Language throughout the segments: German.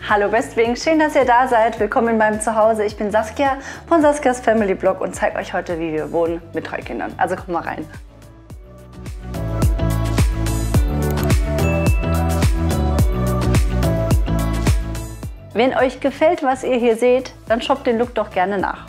Hallo Westwing, schön, dass ihr da seid. Willkommen in meinem Zuhause. Ich bin Saskia von Saskias Family Blog und zeige euch heute, wie wir wohnen mit 3 Kindern. Also kommt mal rein. Wenn euch gefällt, was ihr hier seht, dann shoppt den Look doch gerne nach.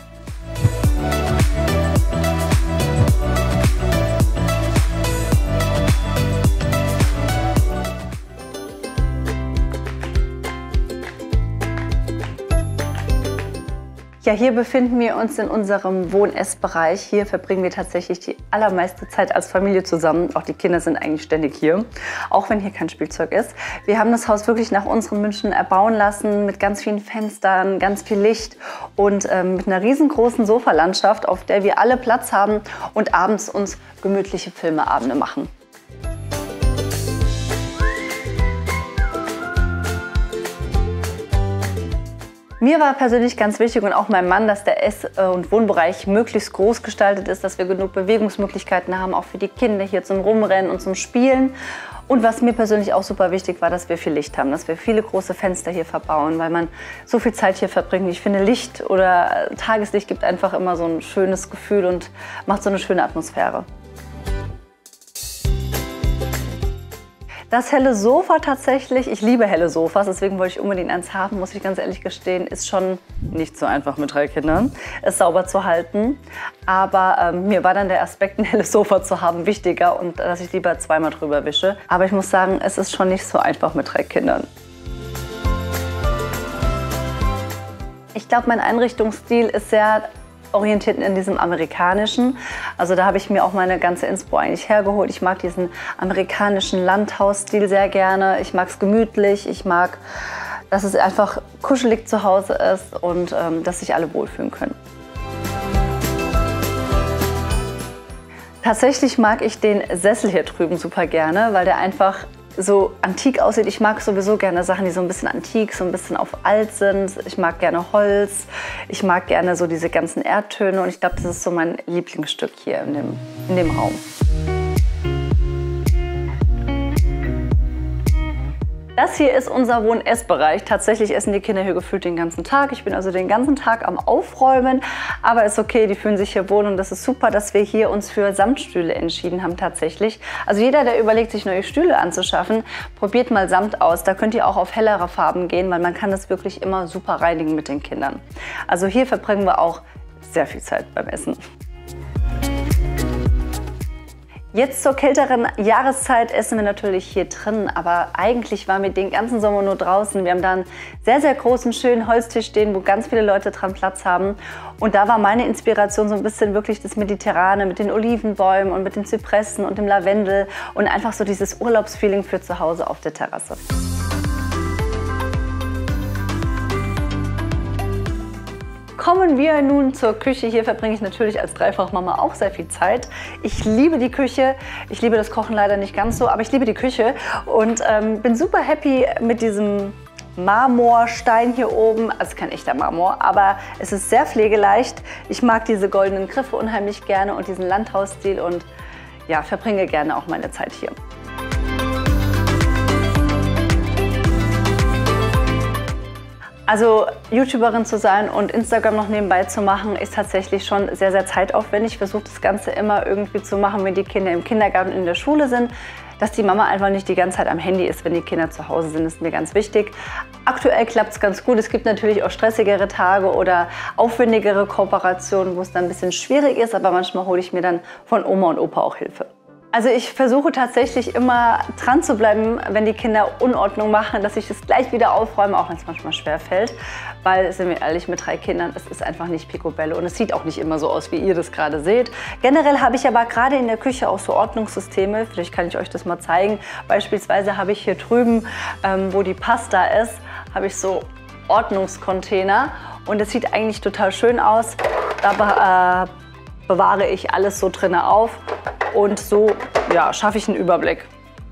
Ja, hier befinden wir uns in unserem Wohn-Ess-Bereich. Hier verbringen wir tatsächlich die allermeiste Zeit als Familie zusammen. Auch die Kinder sind eigentlich ständig hier, auch wenn hier kein Spielzeug ist. Wir haben das Haus wirklich nach unseren Wünschen erbauen lassen, mit ganz vielen Fenstern, ganz viel Licht und mit einer riesengroßen Sofalandschaft, auf der wir alle Platz haben und abends uns gemütliche Filmeabende machen. Mir war persönlich ganz wichtig und auch meinem Mann, dass der Ess- und Wohnbereich möglichst groß gestaltet ist, dass wir genug Bewegungsmöglichkeiten haben, auch für die Kinder hier zum Rumrennen und zum Spielen. Und was mir persönlich auch super wichtig war, dass wir viel Licht haben, dass wir viele große Fenster hier verbauen, weil man so viel Zeit hier verbringt. Ich finde, Licht oder Tageslicht gibt einfach immer so ein schönes Gefühl und macht so eine schöne Atmosphäre. Das helle Sofa tatsächlich, ich liebe helle Sofas, deswegen wollte ich unbedingt eins haben, muss ich ganz ehrlich gestehen, ist schon nicht so einfach mit 3 Kindern, es sauber zu halten. Aber mir war dann der Aspekt, ein helles Sofa zu haben, wichtiger und dass ich lieber zweimal drüber wische. Aber ich muss sagen, es ist schon nicht so einfach mit 3 Kindern. Ich glaube, mein Einrichtungsstil ist sehr orientiert in diesem amerikanischen. Also da habe ich mir auch meine ganze Inspo eigentlich hergeholt. Ich mag diesen amerikanischen Landhausstil sehr gerne. Ich mag es gemütlich. Ich mag, dass es einfach kuschelig zu Hause ist und dass sich alle wohlfühlen können. Tatsächlich mag ich den Sessel hier drüben super gerne, weil der einfach so antik aussieht. Ich mag sowieso gerne Sachen, die so ein bisschen antik, so ein bisschen auf alt sind. Ich mag gerne Holz. Ich mag gerne so diese ganzen Erdtöne und ich glaube, das ist so mein Lieblingsstück hier in dem Raum. Das hier ist unser Wohn-Ess-Bereich. Tatsächlich essen die Kinder hier gefühlt den ganzen Tag. Ich bin also den ganzen Tag am Aufräumen, aber ist okay, die fühlen sich hier wohl und das ist super, dass wir hier uns für Samtstühle entschieden haben tatsächlich. Also jeder, der überlegt, sich neue Stühle anzuschaffen, probiert mal Samt aus. Da könnt ihr auch auf hellere Farben gehen, weil man kann das wirklich immer super reinigen mit den Kindern. Also hier verbringen wir auch sehr viel Zeit beim Essen. Jetzt zur kälteren Jahreszeit essen wir natürlich hier drin, aber eigentlich waren wir den ganzen Sommer nur draußen. Wir haben da einen sehr, sehr großen, schönen Holztisch stehen, wo ganz viele Leute dran Platz haben. Und da war meine Inspiration so ein bisschen wirklich das Mediterrane mit den Olivenbäumen und mit den Zypressen und dem Lavendel und einfach so dieses Urlaubsfeeling für zu Hause auf der Terrasse. Kommen wir nun zur Küche. Hier verbringe ich natürlich als Dreifachmama auch sehr viel Zeit. Ich liebe die Küche. Ich liebe das Kochen leider nicht ganz so, aber ich liebe die Küche und bin super happy mit diesem Marmorstein hier oben. Also kein echter Marmor, aber es ist sehr pflegeleicht. Ich mag diese goldenen Griffe unheimlich gerne und diesen Landhausstil und ja, verbringe gerne auch meine Zeit hier. Also YouTuberin zu sein und Instagram noch nebenbei zu machen, ist tatsächlich schon sehr, sehr zeitaufwendig. Ich versuche das Ganze immer irgendwie zu machen, wenn die Kinder im Kindergarten und in der Schule sind, dass die Mama einfach nicht die ganze Zeit am Handy ist, wenn die Kinder zu Hause sind, ist mir ganz wichtig. Aktuell klappt es ganz gut. Es gibt natürlich auch stressigere Tage oder aufwendigere Kooperationen, wo es dann ein bisschen schwierig ist, aber manchmal hole ich mir dann von Oma und Opa auch Hilfe. Also ich versuche tatsächlich immer dran zu bleiben, wenn die Kinder Unordnung machen, dass ich das gleich wieder aufräume, auch wenn es manchmal schwer fällt. Weil, sind wir ehrlich, mit 3 Kindern, es ist einfach nicht picobello und es sieht auch nicht immer so aus, wie ihr das gerade seht. Generell habe ich aber gerade in der Küche auch so Ordnungssysteme, vielleicht kann ich euch das mal zeigen. Beispielsweise habe ich hier drüben, wo die Pasta ist, habe ich so Ordnungscontainer und es sieht eigentlich total schön aus. Da bewahre ich alles so drin auf und so ja, schaffe ich einen Überblick.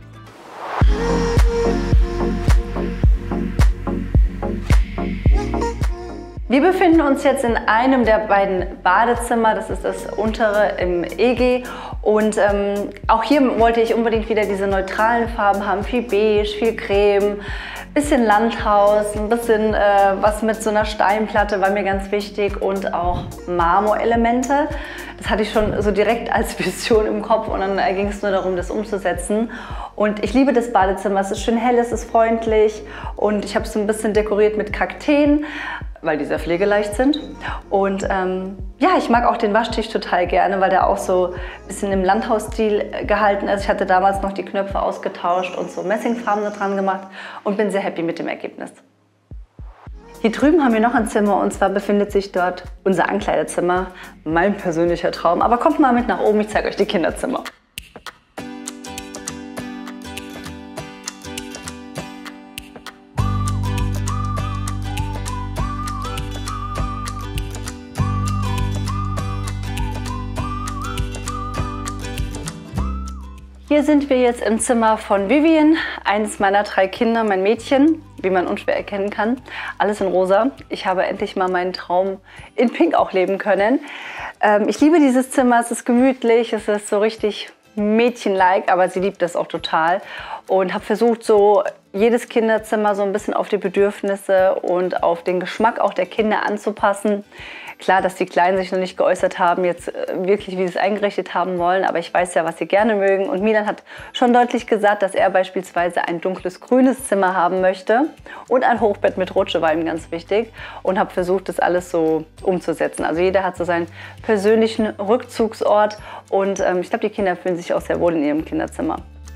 Wir befinden uns jetzt in einem der beiden Badezimmer, das ist das untere im EG. Und auch hier wollte ich unbedingt wieder diese neutralen Farben haben, viel Beige, viel Creme, Bisschen Landhaus, ein bisschen was mit so einer Steinplatte war mir ganz wichtig und auch Marmorelemente. Das hatte ich schon so direkt als Vision im Kopf und dann ging es nur darum, das umzusetzen. Und ich liebe das Badezimmer, es ist schön hell, es ist freundlich und ich habe es so ein bisschen dekoriert mit Kakteen, weil die sehr pflegeleicht sind. Und ja, ich mag auch den Waschtisch total gerne, weil der auch so ein bisschen im Landhausstil gehalten ist. Ich hatte damals noch die Knöpfe ausgetauscht und so Messingfarben dran gemacht und bin sehr happy mit dem Ergebnis. Hier drüben haben wir noch ein Zimmer und zwar befindet sich dort unser Ankleidezimmer, mein persönlicher Traum. Aber kommt mal mit nach oben, ich zeige euch die Kinderzimmer. Hier sind wir jetzt im Zimmer von Vivian, eines meiner 3 Kinder, mein Mädchen, wie man unschwer erkennen kann. Alles in rosa. Ich habe endlich mal meinen Traum in Pink auch leben können. Ich liebe dieses Zimmer, es ist gemütlich, es ist so richtig mädchenlike, aber sie liebt es auch total. Und habe versucht, so jedes Kinderzimmer so ein bisschen auf die Bedürfnisse und auf den Geschmack auch der Kinder anzupassen. Klar, dass die Kleinen sich noch nicht geäußert haben, jetzt wirklich, wie sie es eingerichtet haben wollen, aber ich weiß ja, was sie gerne mögen. Und Milan hat schon deutlich gesagt, dass er beispielsweise ein dunkles grünes Zimmer haben möchte und ein Hochbett mit Rutsche war ihm ganz wichtig und habe versucht, das alles so umzusetzen. Also jeder hat so seinen persönlichen Rückzugsort und ich glaube, die Kinder fühlen sich auch sehr wohl in ihrem Kinderzimmer.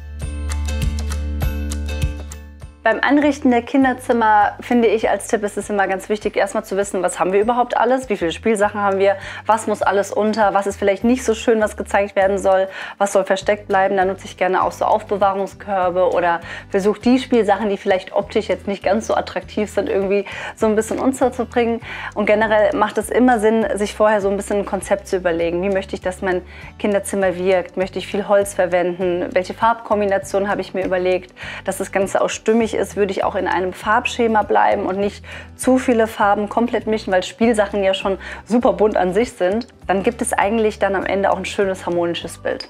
Beim Einrichten der Kinderzimmer finde ich als Tipp, ist es immer ganz wichtig, erstmal zu wissen, was haben wir überhaupt alles, wie viele Spielsachen haben wir, was muss alles unter, was ist vielleicht nicht so schön, was gezeigt werden soll, was soll versteckt bleiben. Da nutze ich gerne auch so Aufbewahrungskörbe oder versuche die Spielsachen, die vielleicht optisch jetzt nicht ganz so attraktiv sind, irgendwie so ein bisschen unterzubringen. Und generell macht es immer Sinn, sich vorher so ein bisschen ein Konzept zu überlegen. Wie möchte ich, dass mein Kinderzimmer wirkt? Möchte ich viel Holz verwenden? Welche Farbkombination habe ich mir überlegt, dass das Ganze auch stimmig ist, würde ich auch in einem Farbschema bleiben und nicht zu viele Farben komplett mischen, weil Spielsachen ja schon super bunt an sich sind. Dann gibt es eigentlich dann am Ende auch ein schönes harmonisches Bild.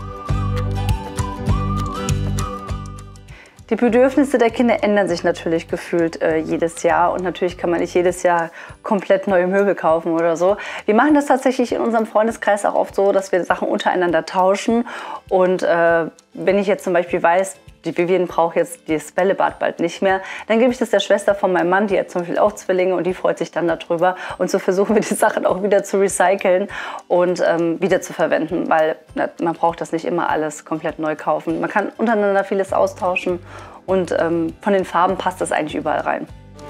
Die Bedürfnisse der Kinder ändern sich natürlich gefühlt jedes Jahr und natürlich kann man nicht jedes Jahr komplett neue Möbel kaufen oder so. Wir machen das tatsächlich in unserem Freundeskreis auch oft so, dass wir Sachen untereinander tauschen und wenn ich jetzt zum Beispiel weiß, die Vivian braucht jetzt das Bällebad bald nicht mehr, dann gebe ich das der Schwester von meinem Mann, die hat zum Beispiel auch Zwillinge und die freut sich dann darüber. Und so versuchen wir die Sachen auch wieder zu recyceln und wieder zu verwenden, weil man braucht das nicht immer alles komplett neu kaufen. Man kann untereinander vieles austauschen und von den Farben passt das eigentlich überall rein.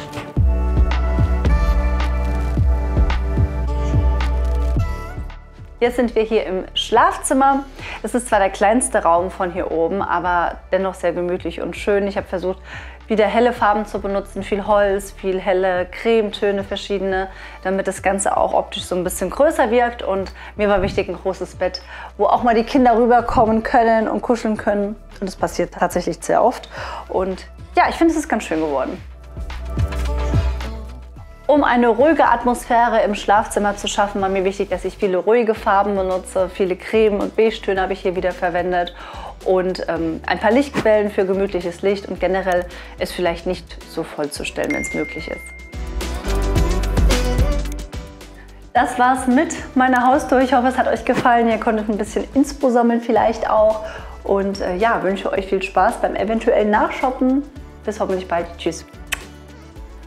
Jetzt sind wir hier im Schlafzimmer. Das ist zwar der kleinste Raum von hier oben, aber dennoch sehr gemütlich und schön. Ich habe versucht, wieder helle Farben zu benutzen, viel Holz, viel helle Cremetöne, verschiedene, damit das Ganze auch optisch so ein bisschen größer wirkt. Und mir war wichtig, ein großes Bett, wo auch mal die Kinder rüberkommen können und kuscheln können. Und das passiert tatsächlich sehr oft. Und ja, ich finde, es ist ganz schön geworden. Um eine ruhige Atmosphäre im Schlafzimmer zu schaffen, war mir wichtig, dass ich viele ruhige Farben benutze. Viele Creme- und Beige-Töne habe ich hier wieder verwendet und ein paar Lichtquellen für gemütliches Licht und generell es vielleicht nicht so vollzustellen, wenn es möglich ist. Das war's mit meiner Haustour. Ich hoffe, es hat euch gefallen. Ihr konntet ein bisschen Inspo sammeln vielleicht auch und ja, wünsche euch viel Spaß beim eventuellen Nachshoppen. Bis hoffentlich bald. Tschüss.